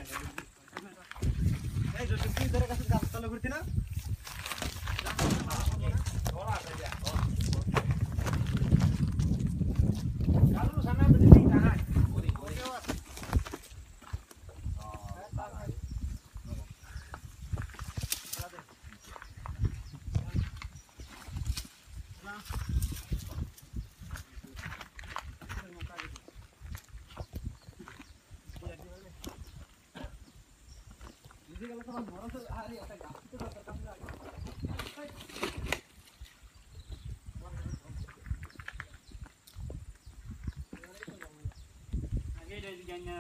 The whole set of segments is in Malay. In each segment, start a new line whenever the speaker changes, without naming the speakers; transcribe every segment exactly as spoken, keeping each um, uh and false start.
Eh, Joseph ধরে কাছে গাছ তলে ঘুরতি না? Kalau sana berdiri kanan. Jadi kalau teman boros hari ada gas itu terkam lagi. Lagi dari ganya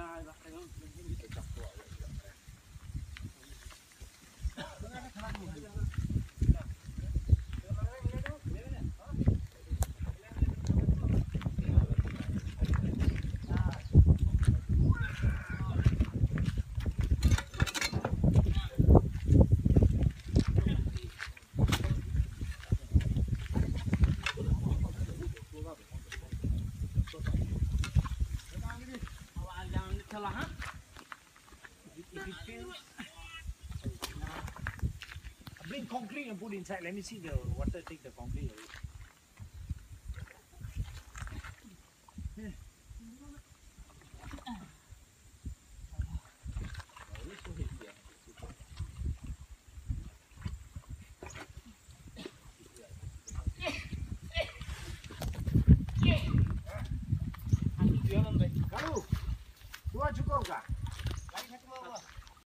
Bring concrete and put inside. Let me see the water take the concrete away. Kamu, dua cukup kah?